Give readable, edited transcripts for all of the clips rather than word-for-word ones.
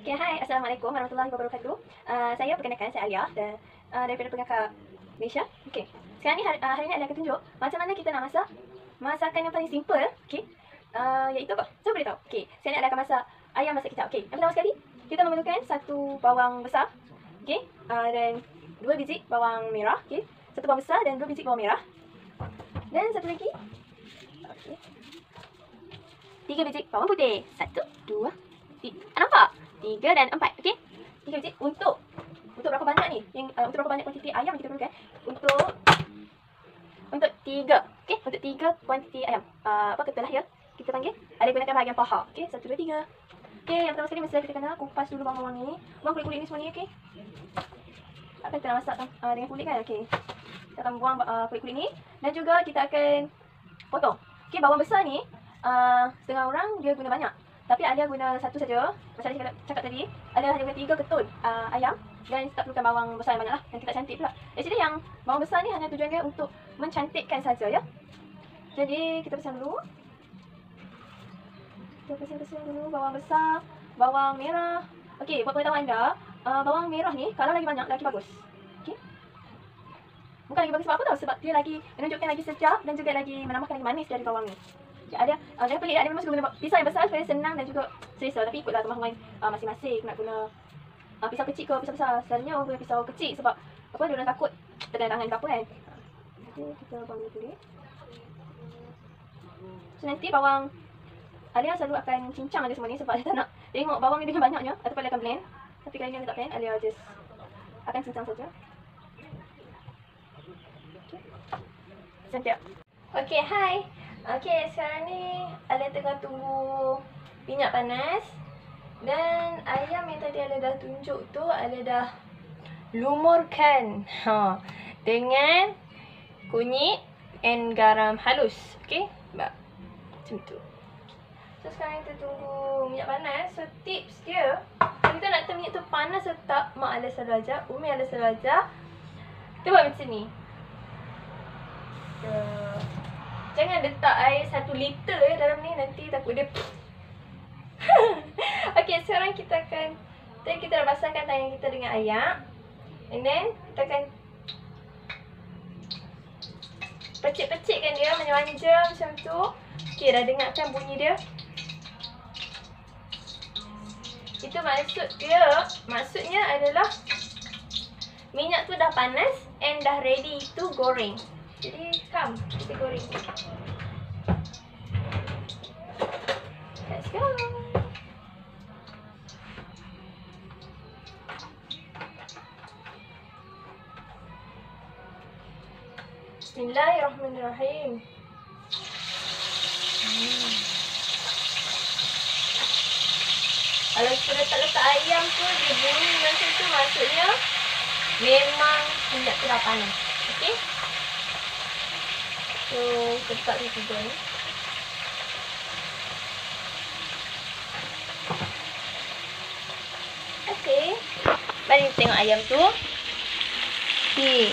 Okay, hai. Assalamualaikum warahmatullahi wabarakatuh. Saya perkenalkan, saya Alia daripada Pengakar Malaysia. Okay. Sekarang ni hari ni Alia akan tunjuk macam mana kita nak masak masakan yang paling simple. Okay. Iaitu apa? Siapa boleh tahu? Okay. Sekarang ni Alia akan masak ayam masak kicap. Okay. Yang pertama sekali, kita memerlukan 1 bawang besar. Okay. Dan 2 biji bawang merah. Okay. 1 bawang besar dan 2 biji bawang merah. Dan satu lagi. Okay. 3 biji bawang putih. 1, 2, 3. Nampak? 3 dan 4. Okey. 3 biji untuk berapa banyak ni? Yang untuk berapa banyak kuantiti ayam yang kita perlukan? Untuk 3. Okey, untuk 3 kuantiti ayam. Ketulah ya. Kita panggil. Ada gunakan bahagian paha. Okey, 1 2 3. Okey, yang pertama sekali mesti kita kena kupas dulu bawang-bawang ni. Buang kulit-kulit ni semua ni, okey. Takkan kita nak masak dengan kulit kan? Okey. Kita akan buang kulit-kulit ni dan juga kita akan potong. Okey, bawang besar ni setengah orang dia guna banyak. Tapi Alia guna 1 saja. Macam Alia cakap tadi, Alia hanya guna 3 ketul ayam. Dan tak perlukan bawang besar yang banyak lah. Nanti tak cantik pula. Actually yang bawang besar ni hanya tujuan dia untuk mencantikkan saja ya. Jadi kita pesan dulu. Kita pesan dulu bawang besar, bawang merah. Okey, buat pengetahuan anda, bawang merah ni kalau lagi banyak lagi bagus. Okey. Bukan lagi bagus sebab apa tau? Sebab dia lagi menunjukkan lagi sedap dan juga lagi menambahkan lagi manis dari bawang ni. Ada jangan pelik, ada memang suka guna pisau yang besar supaya senang dan juga selesa. Tapi ikutlah kemahuan masing-masing. Nak guna pisau kecil ke pisau besar. Selalunya orang guna pisau kecil sebab apa, dia orang takut terkena tangan ke apa kan. Okay, kita buang dulu kulit. So nanti bawang Alia selalu akan cincang aja semua ni sebab Alia tak nak tengok bawang ni dengan banyaknya. Ataupun Alia akan blend. Tapi kali ni Alia tak blend, Alia just akan cincang saja. Okay. Cantik. Okay, hai. Okay, sekarang ni Alia tengah tunggu minyak panas. Dan ayam yang tadi Alia dah tunjuk tu Alia dah lumurkan dengan kunyit and garam halus. Okay, macam tu. So sekarang kita tunggu minyak panas. So tips dia, kalau kita nak tahu minyak tu panas atau tak, mak Alia selalu ajar, Umi Alia selalu ajar, kita buat macam ni. Jangan letak air 1 liter dalam ni, nanti takut dia Okay, sekarang kita akan, tadi kita dah basahkan tangan kita dengan air. And then kita akan pecik-pecikkan dia manja-manja macam tu. Okay, dah dengarkan bunyi dia. Itu maksudnya adalah minyak tu dah panas and dah ready to goreng. Jadi, kita goreng. Let's go. Bismillahirrahmanirrahim. Kalau kita letak ayam tu, dia bunyi macam tu, maksudnya memang minyak tu dah panas. Okay? So, kita letak di 3 ni. Okay. Mari kita tengok ayam tu. Okay.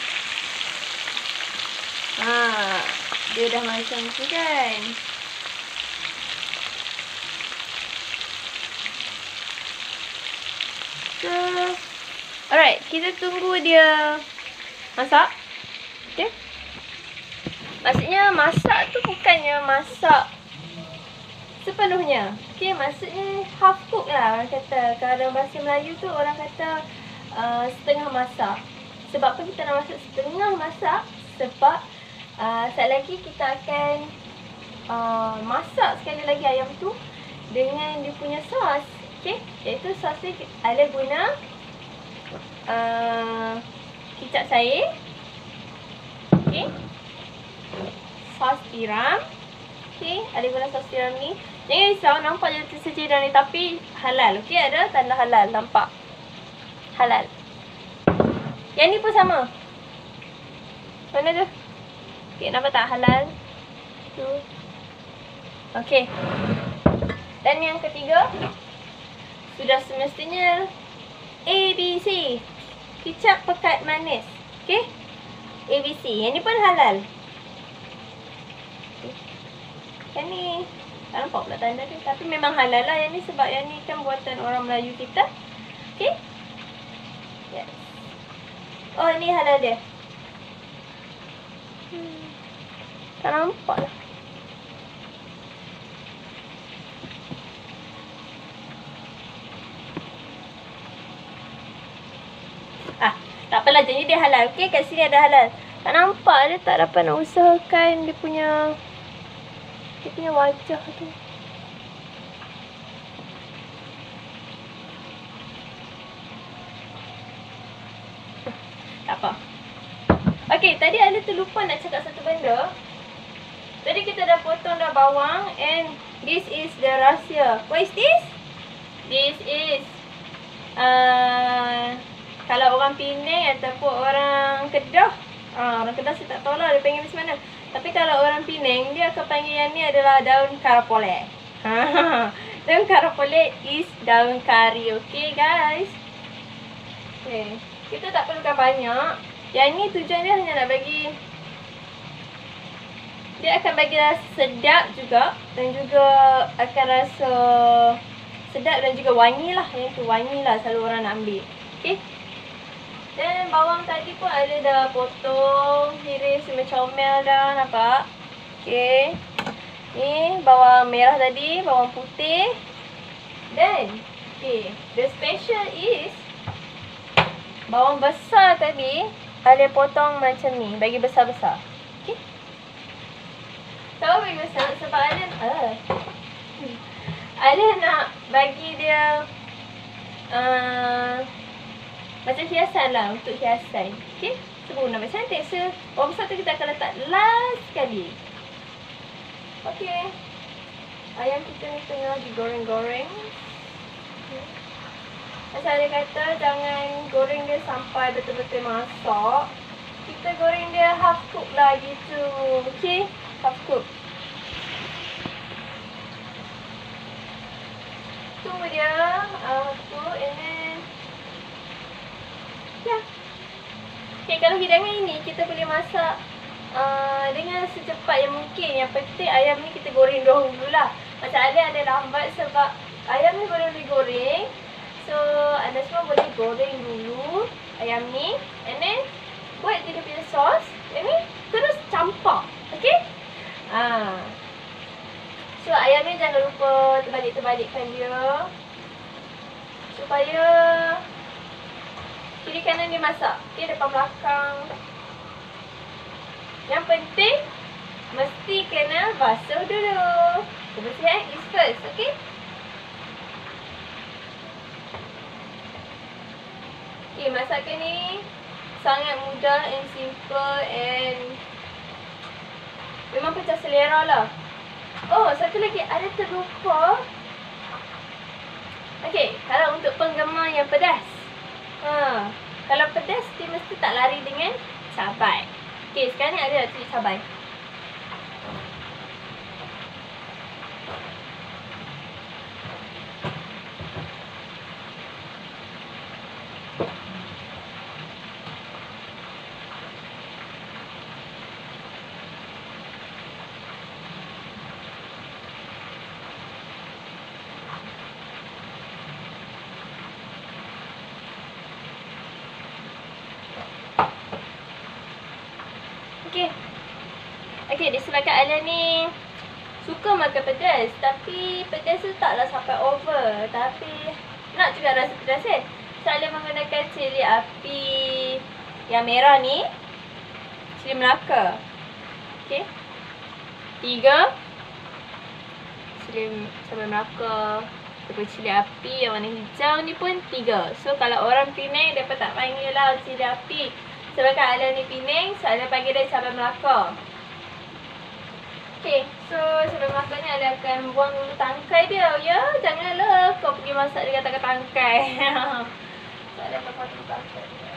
Dia dah macam tu kan. So, alright. Kita tunggu dia masak. Okay. Maksudnya masak tu bukannya masak sepenuhnya. Okay, maksudnya half cook lah orang kata. Kalau dalam bahasa Melayu tu orang kata setengah masak. Sebab apa kita nak masak setengah masak? Sebab sekali lagi kita akan masak sekali lagi ayam tu dengan dia punya sos. Okay, iaitu sos ni Alia guna kicap cair. Okay, sos tiram. Okay, ada guna sos tiram ni. Jangan risau, nampak je tersedia ni, tapi halal. Okay, ada tanda halal, nampak? Halal. Yang ni pun sama. Mana tu? Okay, nampak tak halal? Tu. Okay. Dan yang ketiga, sudah semestinya ABC. Kicap pekat manis. Okay? ABC. Yang ni pun halal. Kan ni Tak nampak pula tanda dia. Tapi memang halal lah yang ni sebab yang ni kan buatan orang Melayu kita. Okay. Yes. Oh, ni halal dia. Tak nampak lah. Tak apalah, jadi dia halal. Okay, kat sini ada halal. Tak nampak, dia tak dapat nak usahakan dia punya wajah tu. Tak apa. Okay, tadi Alia terlupa nak cakap satu benda. Tadi kita dah potong dah bawang and this is the rahsia. What is this? This is kalau orang Penang ataupun orang Kedah, orang Kedah saya tak tahu lah dia panggil macam mana. Tapi kalau orang Penang, dia akan panggil yang ni adalah daun karapole. Daun karapole is daun kari, okay guys. Okay, kita tak perlukan banyak. Yang ni tujuan dia hanya nak bagi, dia akan bagi rasa sedap juga. Dan juga akan rasa sedap dan juga wangi lah. Yang tu wangi lah selalu orang nak ambil. Okay. Dan bawang tadi pun ada dah potong, iris macam comel dah, nampak? Okay. Ni bawang merah tadi, bawang putih. Dan, okay, the special is bawang besar tadi, ada potong macam ni, bagi besar-besar. Okay. Tahu bagi besar sebab ada nak bagi dia macam hiasan lah, untuk hiasan. Okay, sempurna macam cantik. So, bawang besar tu kita akan letak last sekali. Okay, ayam kita ni tengah digoreng-goreng. Macam dia kata, jangan goreng dia sampai betul-betul masak. Kita goreng dia half cook lah gitu. Okay, half cook. Tunggu dia half cook and then ya. Okay, kalau hidangan ini kita boleh masak dengan secepat yang mungkin. Yang penting ayam ni kita goreng dahulu lah. Macam ada lambat sebab ayam ni boleh digoreng. So, anda semua boleh goreng dulu ayam ni. And then, buat dia punya sos. And then, terus campak. Okay? So, ayam ni jangan lupa terbalik-terbalikkan dia. Supaya kiri kanan dia masak. Okay, depan belakang. Yang penting, mesti kena basuh dulu. Kebersihan is first, okay? Okay, masakan ni sangat mudah and simple and memang pecah selera lah. Oh, satu lagi, ada terlupa. Okay, kalau untuk penggemar yang pedas. Kalau pedas, dia mesti tak lari dengan cabai. Okay, sekarang ni ada tulis cabai. Okay, disebabkan Alia ni suka makan pedas. Tapi pedas tu taklah sampai over. Tapi nak juga rasa pedas kan. So, Alia menggunakan cili api yang merah ni. Cili Melaka. Okay, 3 cili Melaka. Ataupun cili api yang warna hijau ni pun 3. So, kalau orang Penang, mereka tak panggil lah cili api. Sebabkan Alia ni Penang, so Alia panggil dia cabai Melaka. Okay, so cabai Melaka ni Alia akan buang dulu tangkai dia. Ya, janganlah kau pergi masak dia katakan tangkai. So, Alia akan buang dulu tangkai dia.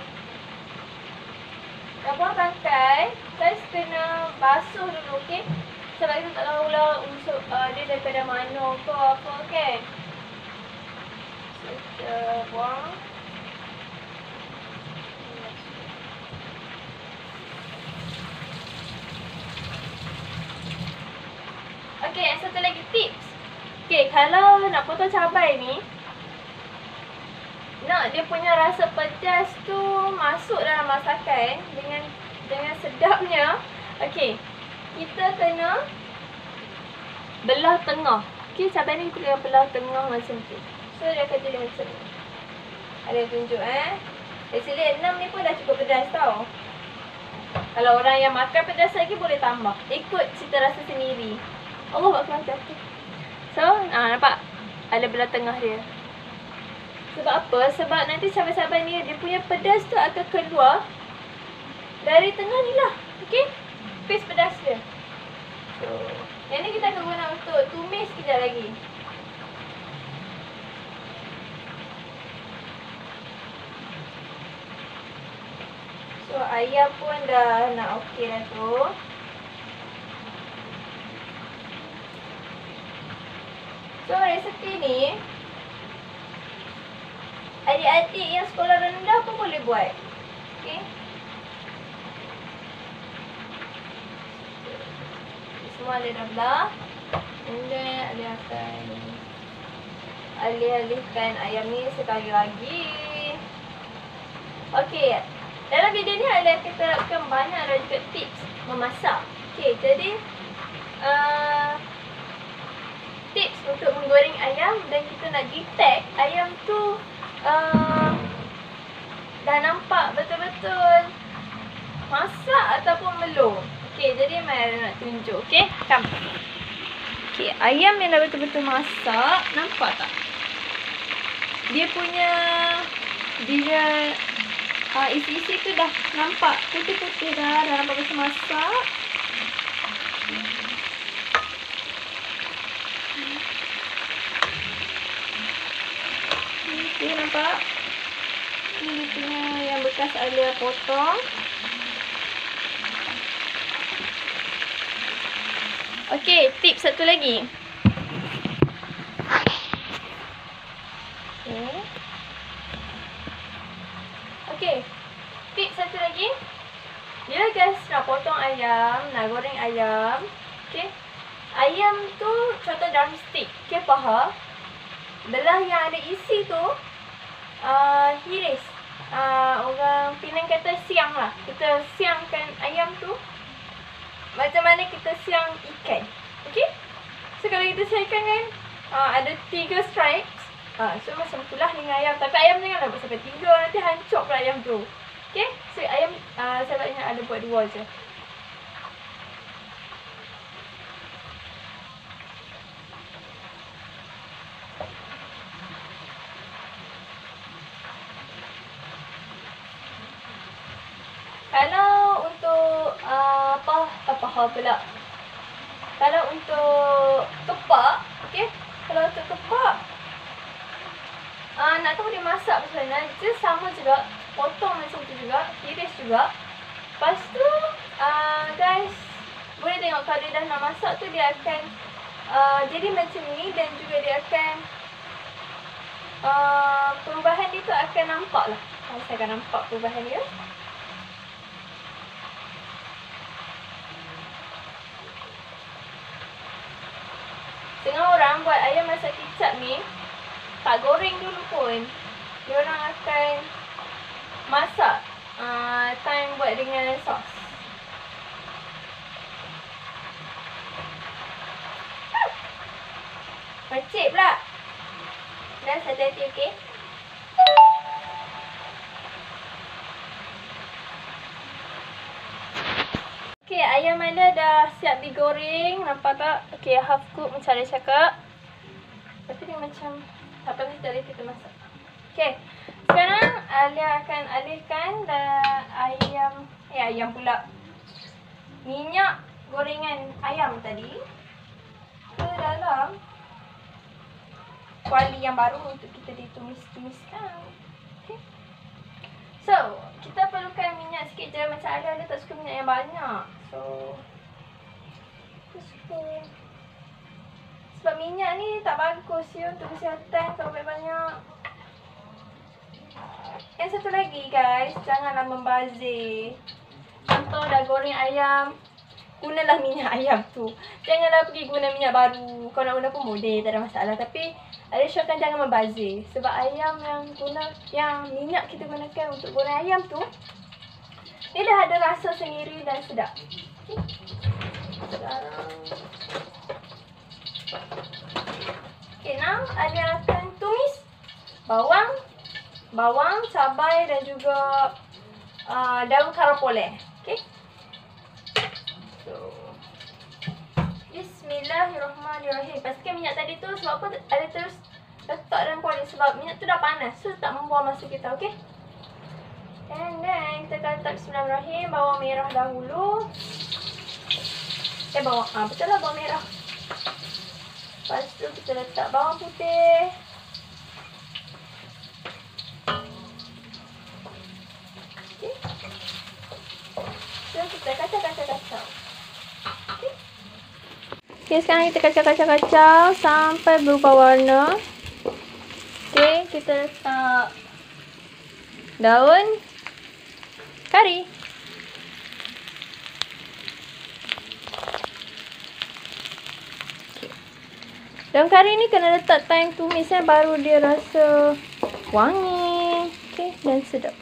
Dah buang tangkai, guys kena basuh dulu, okay? Sebab kita tak tahu lah unsur dia daripada mana ke apa, okay? So, kita buang. Okay, satu lagi tips. kalau nak potong cabai ni, nak dia punya rasa pedas tu masuk dalam masakan dengan sedapnya. Okey, kita kena belah tengah. Okey, cabai ni kita kena belah tengah macam tu. So dia akan jadi macam ni. Ada tunjuk Actually 6 ni pun dah cukup pedas tau. Kalau orang yang makan pedas lagi boleh tambah. Ikut cita rasa sendiri. Allah Akbar jatuh. So, nampak? Ada belah tengah dia. Sebab apa? Sebab nanti cabai-cabai ni dia punya pedas tu akan keluar dari tengah ni lah. Okay? Paste pedas dia. So, yang ni kita akan guna untuk tumis sekejap lagi. So, ayam pun dah nak okey dah tu. So, resepi ni adik-adik yang sekolah rendah pun boleh buat. Okay? Semua ada dah belah. And then Alia akan alih-alihkan ayam ni sekali lagi. Okay. Dalam video ni Alia akan terapkan banyak dan juga tips memasak. Okay, jadi tips untuk menggoreng ayam dan kita nak detect ayam tu dah nampak betul-betul masak ataupun belum. Okay, jadi mari nak tunjuk. Okay, come. Okay, ayam yang dah betul-betul masak, nampak tak? Dia punya isi-isi tu dah nampak putih-putih dah nampak macam masak. Okay, nampak? Ni dia punya yang bekas Alia potong. Okay, tips satu lagi. Okay, tips satu lagi. Bila guys nak potong ayam, nak goreng ayam, okay, ayam tu contoh drumstick, okay, paha. Belah yang ada isi tu hiris. Orang Penang kata siang lah. Kita siangkan ayam tu macam mana kita siang ikan. Okay? So kalau kita siangkan kan ada 3 stripes. So macam itulah dengan ayam. Tapi ayam janganlah buat sampai 3, nanti hancur pula ayam tu. Okay? So ayam sebaiknya ada buat 2 je. Kalau untuk paha pula. Kalau untuk kepak, okey. Kalau untuk kepak nak tahu dia masak macam mana, just sama juga, potong macam tu juga, iris juga. Lepas tu guys, boleh tengok kalau dia dah nak masak tu dia akan jadi macam ni dan juga dia akan perubahan dia tu akan nampak lah. Saya akan nampak perubahan dia. Setengah orang buat ayam masak kicap ni tak goreng dulu pun. Diorang akan masak time buat dengan sos. Percik pula. Dan hati-hati, okey? Okay, ayam Alia dah siap digoreng. Nampak tak? Okay, half cook macam Alia cakap. Tapi dia macam tak pernah kita masak. Okay, sekarang Alia akan alihkan ayam pula. Minyak gorengan ayam tadi ke dalam kuali yang baru untuk kita ditumis-tumiskan. Okay. So, kita perlukan minyak sikit je. Macam Alia tak suka minyak yang banyak. So, sebab minyak ni tak bagus ya untuk kesihatan kalau banyak. Yang satu lagi guys, janganlah membazir. Contoh dah goreng ayam gunalah minyak ayam tu. Janganlah pergi guna minyak baru. Kau nak guna pun boleh, tak ada masalah. Tapi Alia syorkan jangan membazir. Sebab ayam yang minyak kita gunakan untuk goreng ayam tu, dia dah ada rasa sendiri dan sedap. Okay. Sekarang now Alia akan tumis bawang, cabai dan juga daun karapoleh. Okay. So, bismillahirrahmanirrahim. Pastikan minyak tadi tu, sebab apa ada terus letak dalam kuali, sebab minyak tu dah panas. So tak membuang masa kita, okay. And then kita akan letak bismillahirrahmanirrahim. Bawang merah dahulu. Betul lah, bawang merah. Lepas tu kita letak bawang putih. Okay. So kita kacau. Okay, sekarang kita kacau sampai berubah warna. Okay, kita letak daun kari. Okay. Daun kari ni kena letak time tumis baru dia rasa wangi. Okay, dan sedap.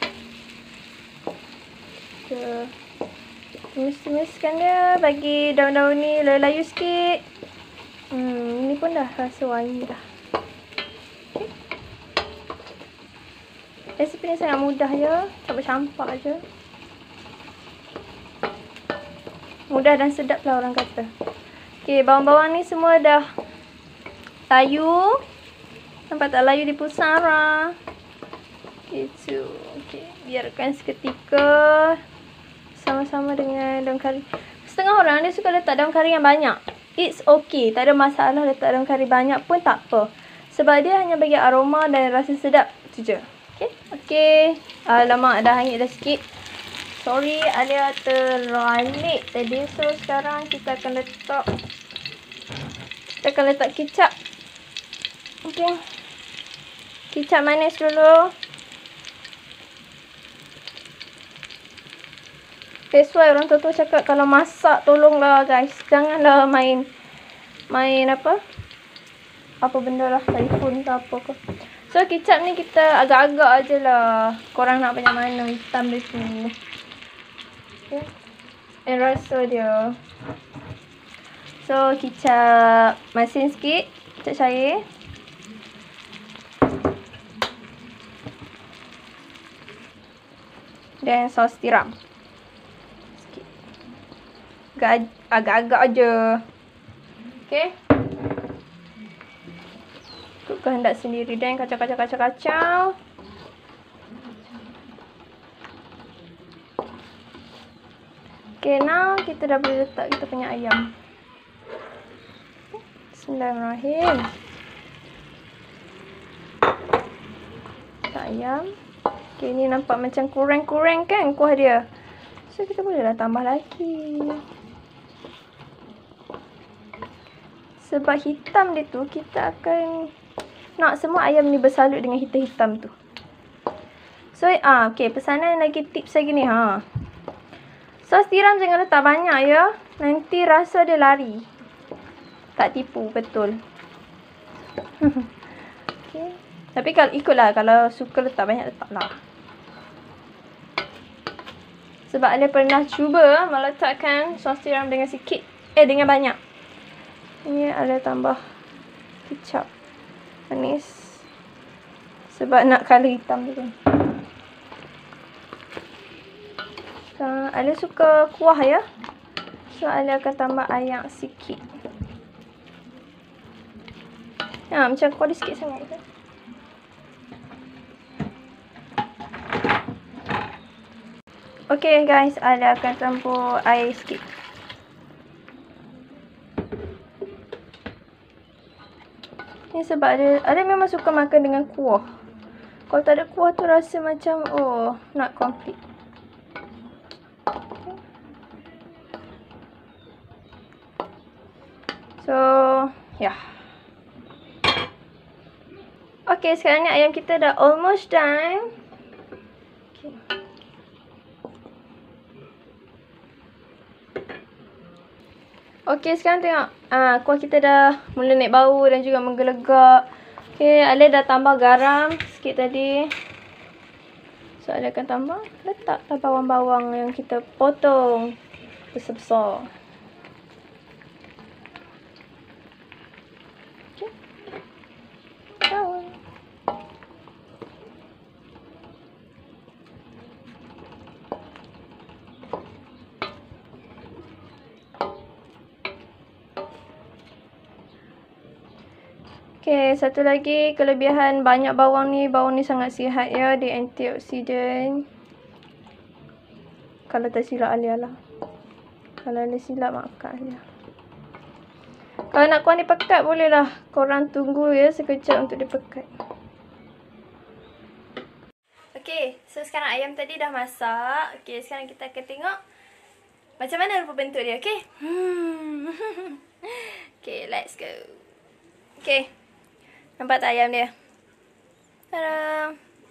Kita tumis-tumiskan dia, bagi daun-daun ni layu sikit. Ni pun dah rasa wangi dah. Okay. Resipi ni sangat mudah je, tak bercampak je. Mudah dan sedap lah orang kata. Okay, bawang-bawang ni semua dah layu. Nampak tak, layu di pusara. Gitu. Okay, biarkan seketika sama-sama dengan daun kari. Setengah orang dia suka letak daun kari yang banyak. It's okay, tak ada masalah letak daun kari banyak pun tak apa. Sebab dia hanya bagi aroma dan rasa sedap tu je. Okay. Alamak, dah hangit dah sikit. Sorry, Alia terlalit tadi. So sekarang kita akan letak kicap. Okay. Kicap manis dulu. That's why orang tua cakap kalau masak, tolonglah guys, janganlah main apa benda lah, telefon ke apa ke. So kicap ni kita agak-agak aje lah. Korang nak banyak mana, hitam dia tu. Okay. Dan rasa dia. So kicap masin sikit, kicap cair. Dan sos tiram. Agak-agak aje. Okay. Ikut kehendak sendiri. Dan kacau. Okay, now kita dah boleh letak kita punya ayam. Bismillahirrahmanirrahim. Letak ayam. Okay, ni nampak macam kurang-kurang kan kuah dia. So kita bolehlah tambah lagi. Sebab hitam dia tu, kita akan nak semua ayam ni bersalut dengan hitam-hitam tu. So, okay, pesanan lagi, tips lagi ni, sos tiram jangan letak banyak ya. Nanti rasa dia lari. Tak tipu, betul. Okay. Tapi kalau ikutlah, kalau suka letak banyak, letaklah. Sebab Alia pernah cuba meletakkan sos tiram dengan sikit, dengan banyak. Ini Alia tambah kicap manis. Sebab nak colour hitam tu kan. Alia suka kuah ya. So Alia akan tambah air sikit. Macam kuah dia sikit sangat kan. Okay guys, Alia akan campur air sikit. Ni sebab ada memang suka makan dengan kuah. Kalau tak ada kuah tu rasa macam not complete. So, yeah. Okay, sekarang ni ayam kita dah almost done. Okay. Okey, sekarang tengok. Kuah kita dah mula naik bau dan juga menggelegak. Okey, Alia dah tambah garam sikit tadi. So, Alia akan tambah. Letaklah bawang-bawang yang kita potong besar-besar. Okey. Bawang. Okay, satu lagi kelebihan banyak bawang ni sangat sihat ya, dia antioksidan. Kalau tak silap Alia lah. Kalau Alia silap, maafkan Alia. Kalau nak kuah ni pekat, bolehlah korang tunggu ya sekejap untuk dia pekat. Okay, so sekarang ayam tadi dah masak. Okay, sekarang kita akan tengok macam mana rupa bentuk dia, okay? Okay, let's go. Okay. Nampak tak ayam dia? Tada!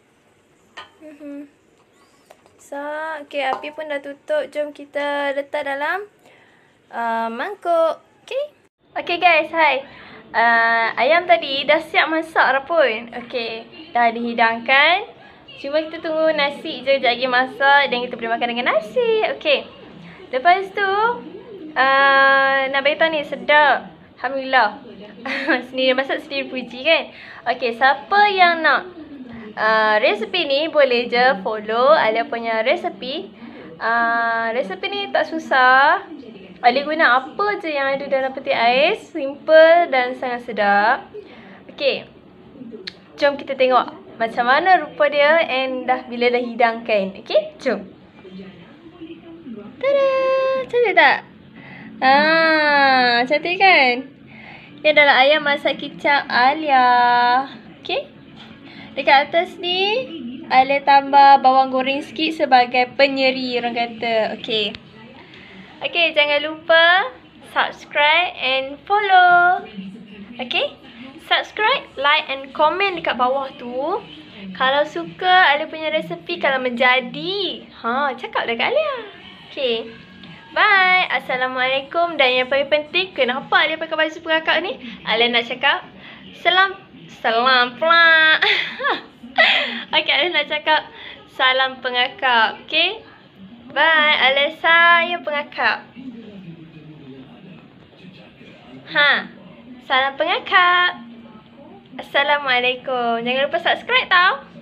So, okay, api pun dah tutup. Jom kita letak dalam mangkuk. Okay? Okay guys, hai. Ayam tadi dah siap masak dah pun. Okay, dah dihidangkan. Cuma kita tunggu nasi je sekejap lagi masak dan kita boleh makan dengan nasi. Okay. Lepas tu, nak beritahu ni, sedap. Alhamdulillah. Sendiri masak, sendiri puji kan. Okay, siapa yang nak resepi ni boleh je follow Alia punya resepi. Resepi ni tak susah. Alia guna apa je yang ada dalam peti ais. Simple dan sangat sedap. Okay, jom kita tengok macam mana rupa dia and bila dah hidangkan. Okay, jom. Tada! Cantik tak? Cantik kan? Ni adalah ayam masak kicap Alia. Okay. Dekat atas ni, Alia tambah bawang goreng sikit sebagai penyeri, orang kata. Okay. Okay, jangan lupa subscribe and follow. Okay. Subscribe, like and komen dekat bawah tu. Kalau suka Alia punya resepi, kalau menjadi, cakap dekat Alia. Okay. Bye. Assalamualaikum. Dan yang paling penting, kenapa Alia pakai baju pengakak ni? Alia nak cakap salam pula. Okay, Alia nak cakap salam pengakak. Okay. Bye. Alia sayang pengakak. Salam pengakak. Assalamualaikum. Jangan lupa subscribe tau.